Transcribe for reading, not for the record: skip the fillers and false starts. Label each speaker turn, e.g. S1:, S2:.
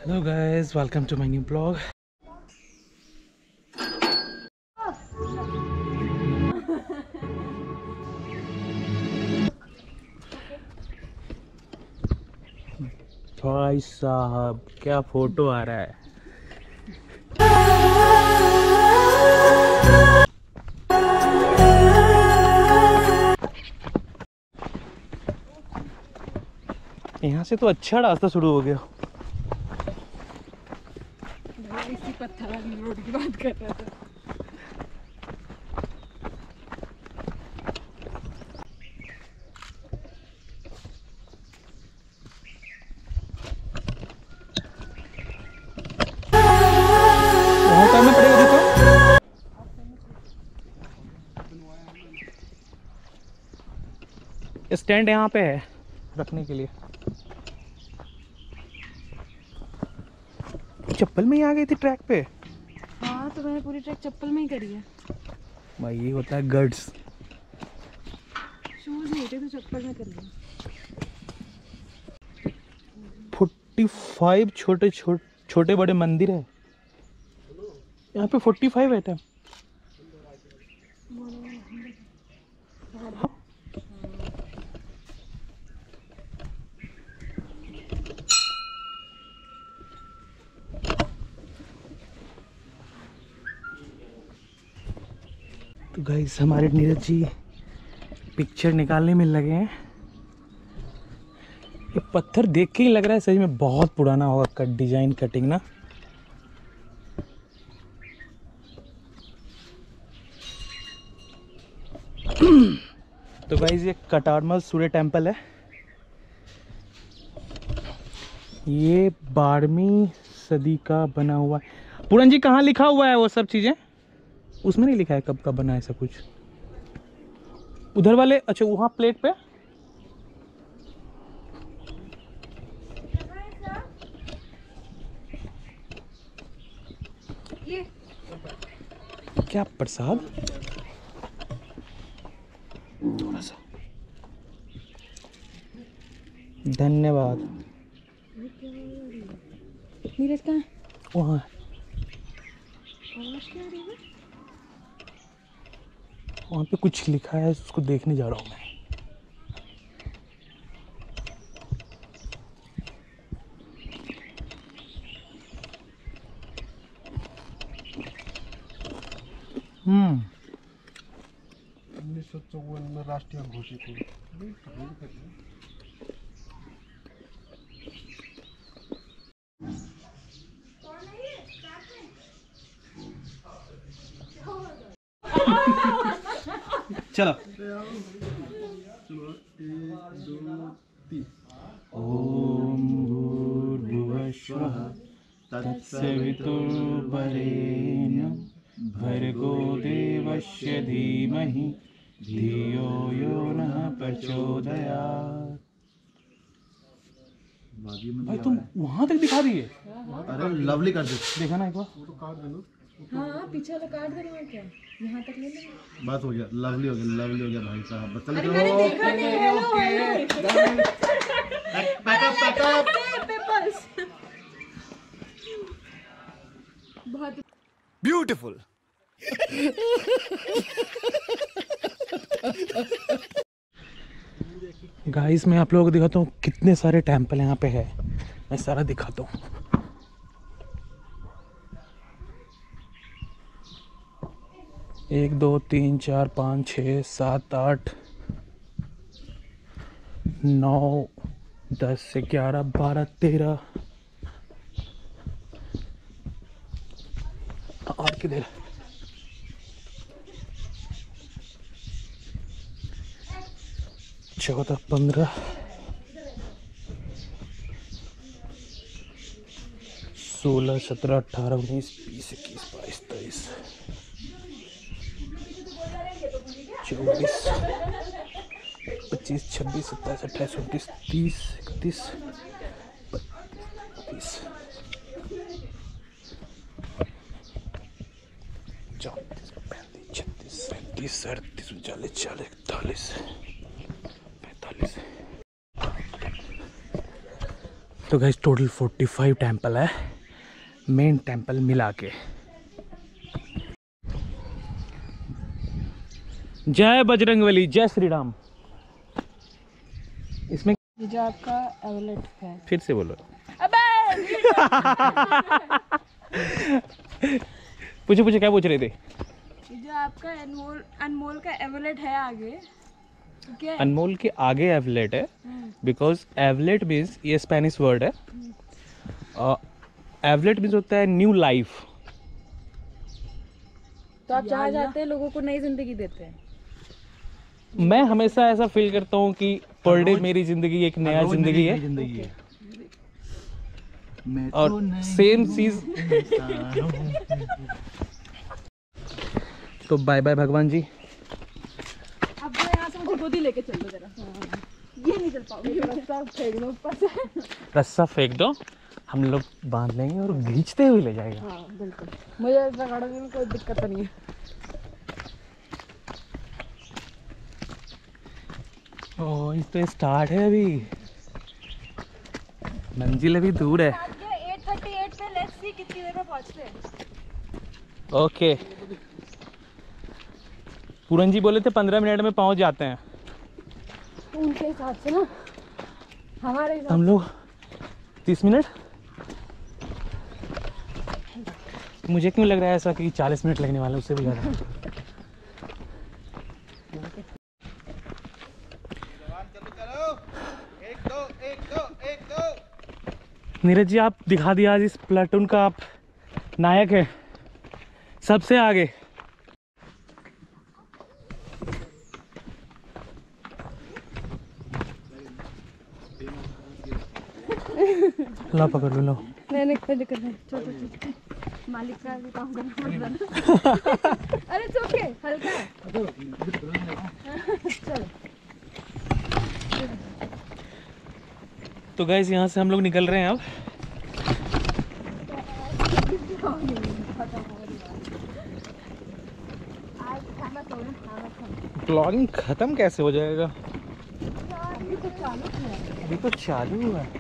S1: Hello guys, welcome to my new blog. भाई साहब क्या फोटो आ रहा है। यहाँ से तो अच्छा रास्ता शुरू हो गया।
S2: इसी पत्थर वाली रोड की बात कर रहा था।
S1: वहाँ करना पड़ेगा देखो। स्टैंड यहाँ पे है रखने के लिए। चप्पल में ही आ गई थी ट्रैक पे।
S2: हाँ तो मैंने पूरी ट्रैक चप्पल में ही करी है।
S1: भाई ये होता है गड्स।
S2: शूज नहीं थे तो चप्पल में करी है।
S1: 45 छोटे बड़े मंदिर है यहाँ पे। 45 आइटम। तो गाइस हमारे नीरज जी पिक्चर निकालने में लगे हैं। ये पत्थर देख के ही लग रहा है सही में बहुत पुराना होगा। कट डिजाइन कटिंग ना। तो गाइस ये कटारमल सूर्य टेम्पल है। ये 12वीं सदी का बना हुआ है। पूरन जी कहाँ लिखा हुआ है वो सब चीजें? उसमें नहीं लिखा है कब का बना है ऐसा कुछ। उधर वाले अच्छा वहाँ प्लेट पे।
S2: ये
S1: क्या प्रसाद? थोड़ा सा धन्यवाद।
S2: नीरज कहाँ?
S1: वहाँ
S2: आवाज क्या आ रही है?
S1: वहाँ पे कुछ लिखा है उसको देखने जा रहा हूँ मैं। हम्म
S3: 1954 में राष्ट्रीय घोषित हुई।
S1: चलो।
S3: 1 2 3।
S1: ओम भूर्भुवः स्वः तत्सवितुर्वरेण्यं भर्गो देवस्य धीमहि धियो यो नः प्रचोदयात्। भाई तुम वहां तक दिखा दिए?
S3: अरे लवली कर दे।
S1: देखा ना एक बार।
S3: वो तो काट देना।
S2: हाँ पीछे वाला काट देना है क्या? यहाँ तक ले लेंगे।
S3: बात हो गया। लवली हो गया। लवली हो गया भाई साहब। बता
S2: अरे मैंने देखा नहीं। Hello hello.
S3: पैकअप।
S2: पेपर्स। बहुत
S3: ब्यूटीफुल।
S1: गाइस मैं आप लोगों को दिखाता हूँ कितने सारे टेम्पल यहाँ पे है। मैं सारा दिखाता हूँ। एक दो तीन चार पाँच छः सात आठ 9 10 11 12 13 और किधर 14 15 16 17 18 19 20 21 22 23 24 25 26 27 28 29 30 31 32 34 35 36 37 38 39 40 41 42 45 तो गाइस टोटल 45 टेम्पल है मेन टेम्पल मिला के। जय बजरंगबली, जय श्री राम। इसमें
S2: ये जो आपका एवलेट है।
S1: फिर से बोलो।
S2: अबे
S1: पूछो पूछो, क्या पूछ रहे थे?
S2: ये जो आपका अनमोल अनमोल का एवलेट है आगे, क्या है?
S1: अनमोल के आगे एवलेट है, बिकॉज एवलेट मीन्स, ये स्पेनिश वर्ड है। एवलेट मीन्स होता है न्यू लाइफ।
S2: तो आप जहाँ जाते हैं लोगों को नई जिंदगी देते हैं।
S1: मैं हमेशा ऐसा फील करता हूँ कि पर डे मेरी जिंदगी एक नया जिंदगी है,
S3: जिंदगी है। मैं
S1: और सेम चीज। तो बाय बाय भगवान जी।
S2: अब वो यहाँ से मुझे गोदी लेके चल दो जरा। ये नहीं चल पाओगे, रास्ता फेंक दो ऊपर से।
S1: रस्सा फेंक दो, हम लोग बांध लेंगे और खींचते हुए ले जाएगा।
S2: हाँ बिल्कुल, मुझे ऐसा गाड़ने में कोई दिक्कत नहीं है।
S1: ओह, ये तो स्टार्ट है, अभी मंजिल अभी दूर है।
S2: 8:38 पे, लेट्स सी कितनी देर में पहुंचते हैं।
S1: ओके, पूरन जी बोले थे 15 मिनट में पहुंच जाते हैं।
S2: उनके हिसाब से ना, हमारे हिसाब
S1: हम लोग 30 मिनट। मुझे क्यों लग रहा है ऐसा कि 40 मिनट लगने वाला है, उससे भी ज़्यादा। नीरज जी, आप दिखा दिया आज इस प्लाटून का आप नायक है, सबसे आगे। लो पकड़ लो, लो।
S2: नहीं कोई दिक्कत नहीं, छोटे छोटे मालिक का भी काम करना पड़ता है। अरे चुके हल्का है। चलो
S1: तो गाइस यहाँ से हम लोग निकल रहे हैं अब। ब्लॉगिंग खत्म कैसे हो जाएगा? अभी तो चालू है।